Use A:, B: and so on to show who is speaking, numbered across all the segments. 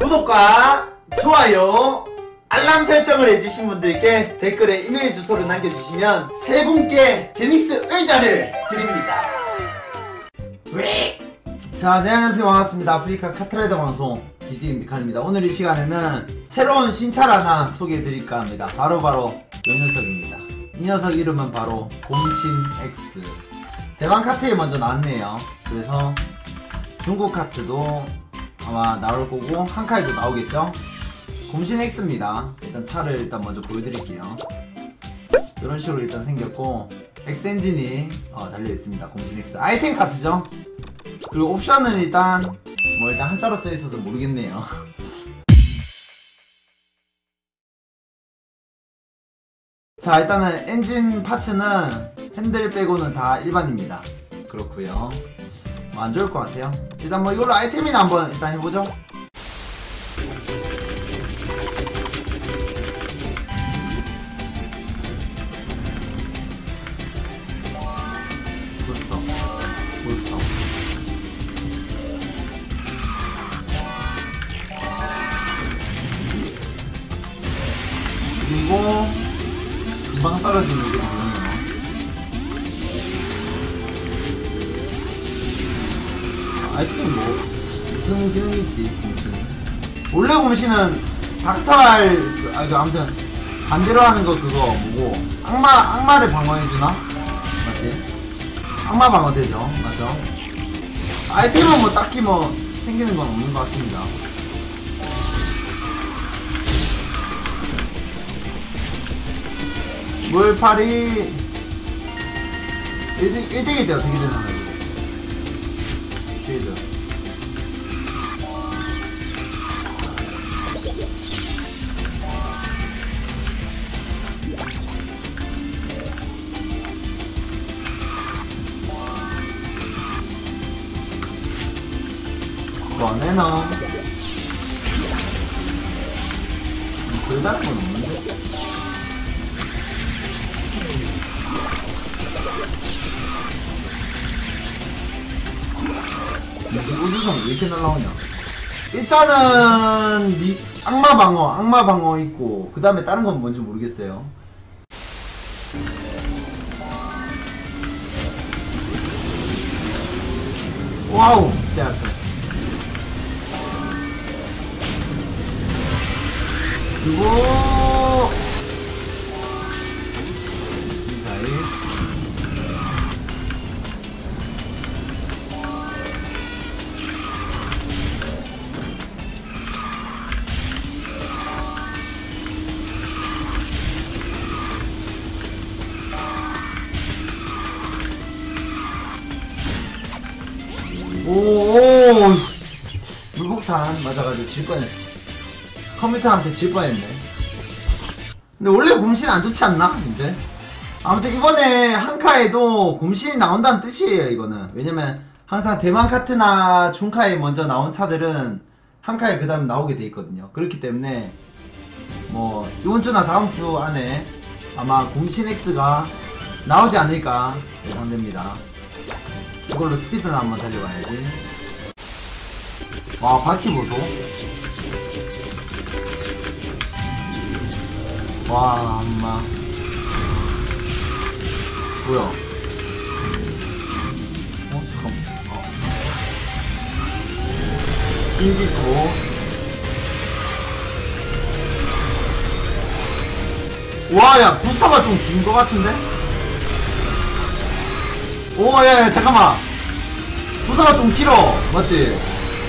A: 구독과 좋아요 알람 설정을 해주신 분들께 댓글에 이메일 주소를 남겨주시면 세 분께 제닉스 의자를 드립니다. 자, 네, 안녕하세요. 반갑습니다. 아프리카 카트라이더 방송 BGMD칸입니다. 오늘 이 시간에는 새로운 신차를 하나 소개해드릴까 합니다. 바로 이 녀석입니다. 이 녀석 이름은 바로 곰신 X. 대만 카트에 먼저 나왔네요. 그래서 중국 카트도 아마 나올 거고 한카에도 나오겠죠. 곰신 X입니다. 일단 차를 일단 먼저 보여드릴게요. 이런 식으로 일단 생겼고 X 엔진이 달려있습니다. 곰신 X 아이템 카트죠. 그리고 옵션은 일단 일단 한자로 써있어서 모르겠네요. 자, 일단은 엔진 파츠는 핸들 빼고는 다 일반입니다. 그렇구요. 안 좋을 것 같아요. 일단 이걸로 아이템이나 한번 일단 해보죠. 부스터. 그리고 금방 떨어지는 게 좋네요. 아이템 무슨 기능이 있지, 곰신. 원래 곰신은 닥터알, 아무튼, 반대로 하는 거 그거 뭐고, 악마를 방어해주나? 맞지? 악마 방어되죠? 맞죠? 아이템은 딱히 생기는 건 없는 것 같습니다. 물파리 1등일 때 어떻게 되나요? 쉴드 꺼내놔. 별다른 건 없는데? 우주선 왜 이렇게 날라오냐. 일단은 악마 방어 있고 그 다음에 다른 건 뭔지 모르겠어요. 와우 진짜 그리고 미사일 오오오 물폭탄 맞아가지고 질 뻔했어. 컴퓨터한테 질 뻔했네. 근데 원래 곰신 안 좋지 않나? 근데 아무튼 이번에 한카에도 곰신이 나온다는 뜻이에요. 이거는 왜냐면 항상 대만 카트나 중카에 먼저 나온 차들은 한카에 그 다음 나오게 돼 있거든요. 그렇기 때문에 이번 주나 다음 주 안에 아마 곰신 X가 나오지 않을까 예상됩니다. 이걸로 스피드나 한번 달려봐야지. 와, 바퀴 보소. 와, 엄마. 뭐야? 잠깐만. 인디고. 와, 야, 부스터가 좀 긴 거 같은데? 오, 야, 잠깐만. 부서가 좀 길어. 맞지?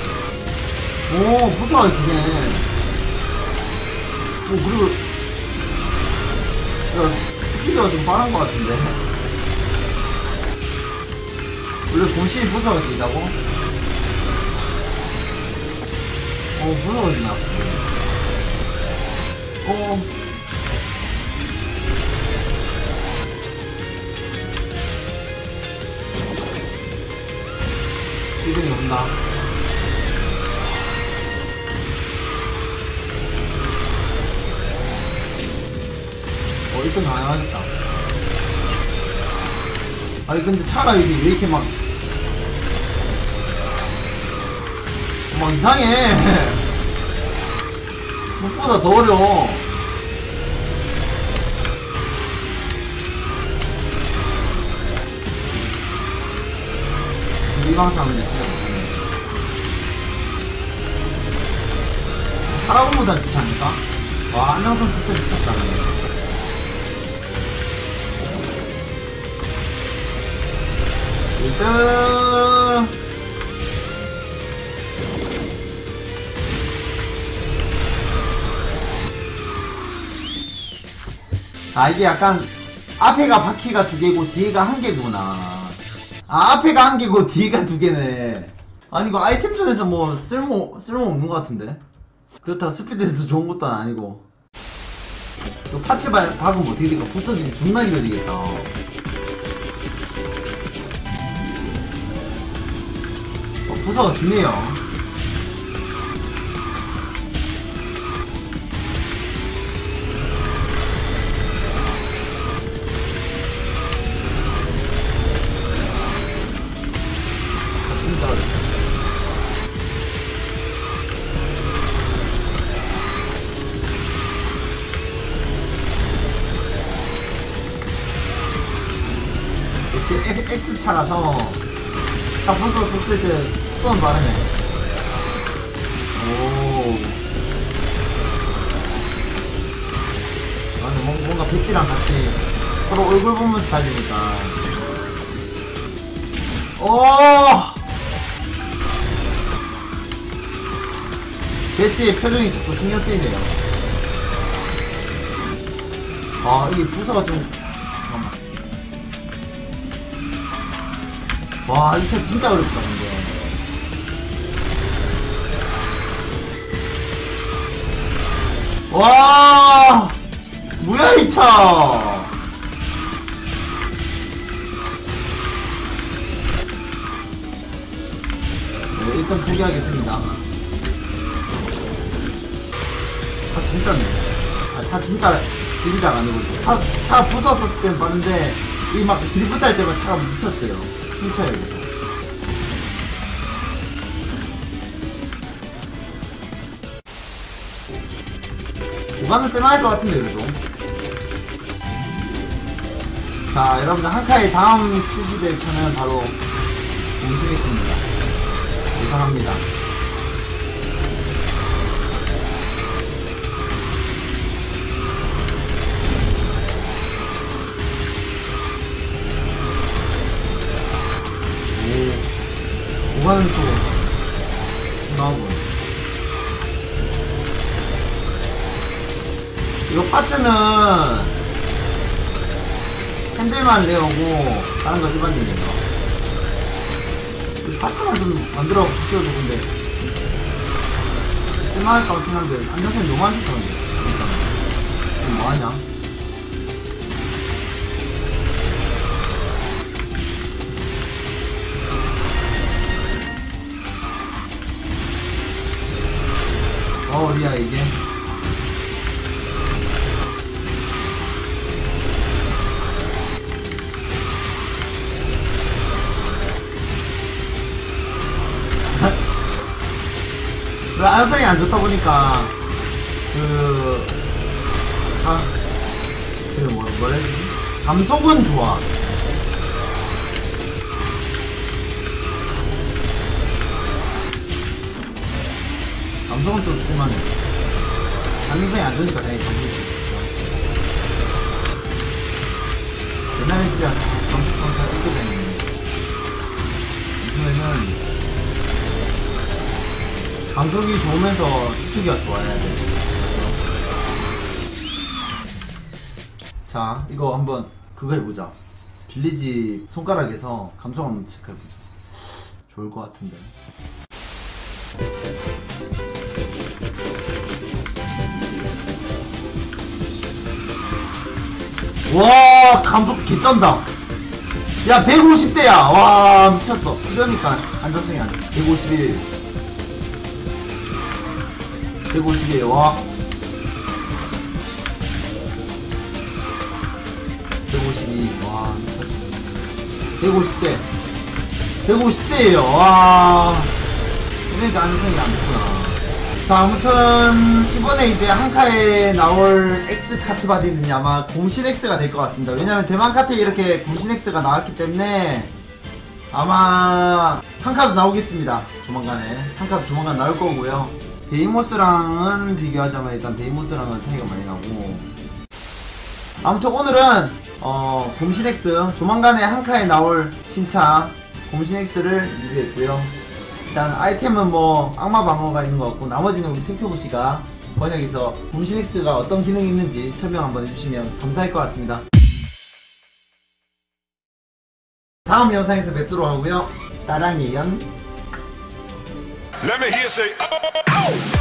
A: 오, 부서가 기네. 오, 그리고, 야, 스피드가 좀 빠른 것 같은데? 원래 곰신이 부서가 길다고? 부서가 기나, 지금. 이등이 온다. 1등 가능하겠다. 아니 근데 차가 여기 왜 이렇게 막 이상해. 생각보다 더 어려워. 이 방송 하면 됐어요. 파라곤보다 좋지 않을까? 와, 안녕성 진짜 미쳤다. 1등! 아, 이게 약간 앞에가 바퀴가 2개고 뒤에가 1개구나. 아, 앞에가 1개고 뒤에가 2개네. 아니 이거 아이템전에서 뭐 쓸모 없는 것 같은데. 그렇다고 스피드에서 좋은 것도 아니고. 이거 파츠 박으면 어떻게 될까? 부서지기 존나 길어지겠다. 부서가 기네요. 진짜 어렵다. 역시 X차라서 차 부서 썼을 때 속도는 빠르네. 오. 아니 뭔가 배치랑 같이 서로 얼굴 보면서 달리니까. 오. 배치의 표정이 자꾸 신경 쓰이네요. 아, 이게 부서가 좀, 잠깐만. 와, 이 차 진짜 어렵다, 근데. 와, 뭐야, 이 차! 네, 일단 포기하겠습니다. 차 진짜네. 아, 차 진짜 들이다가 아니고 차 부서졌을 땐 빠른데 이 막 드리프트 할 때만 차가 미쳤어요. 춤춰요. 그래서 오가는 쓸만할 것 같은데 그래도. 자, 여러분들 한카의 다음 출시될 차는 바로 공시겠습니다. 예상합니다. 오가는 또 나오고. 이거 파츠는 핸들만 내오고 다른 건 일반적이에요. 이 파츠만 좀 만들어 바뀌어도 근데 쓸만할 것 같긴 한데 안정성이 너무 안 좋던데. 지금 뭐하냐? 어디야 이게? 안성이 안 좋다 보니까 뭐라 해야 되지? 감속은 좋아. 감속은 좀 쓸만해. 안성이 안 좋으니까 당연히 감속이 좋죠. 옛날에 진짜 감속성 잘 이렇게 되는데 요즘에는 감속이 좋으면서 튀기가 좋아야 돼. 그렇죠? 자, 이거 한번 그거 해보자. 빌리지 손가락에서 감속 한번 체크해보자. 좋을 것 같은데. 와, 감속 개쩐다. 야, 150대야. 와, 미쳤어. 그러니까 안정성이 안 좋지. 151. 152, 와. 152, 와, 미쳤다. 150대. 150대에요, 와. 그러니까 안정성이 안 좋구나. 자, 아무튼 이번에 이제 한카에 나올 X 카트 바디는 아마 곰신 X가 될 것 같습니다. 왜냐면 대만 카트에 이렇게 곰신 X가 나왔기 때문에 아마 한카도 나오겠습니다. 조만간에 한카도 조만간 나올 거고요. 베이모스랑은 비교하자면 일단 베이모스랑은 차이가 많이 나고, 아무튼 오늘은 곰신 X 조만간에 한카에 나올 신차 곰신 X를 리뷰했고요. 일단 아이템은 뭐 악마 방어가 있는 것 같고, 나머지는 우리 택트부씨가 번역해서 곰신 X가 어떤 기능이 있는지 설명 한번 해주시면 감사할 것 같습니다. 다음 영상에서 뵙도록 하고요. 따랑이연.
B: Let me hear say, oh, oh.